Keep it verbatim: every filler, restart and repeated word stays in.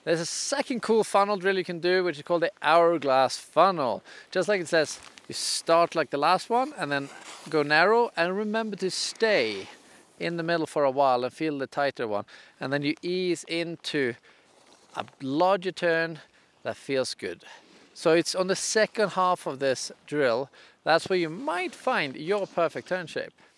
There's a second cool funnel drill you can do, which is called the Hourglass funnel. Just like it says, you start like the last one and then go narrow, and remember to stay in the middle for a while and feel the tighter one. And then you ease into a larger turn that feels good. So it's on the second half of this drill, that's where you might find your perfect turn shape.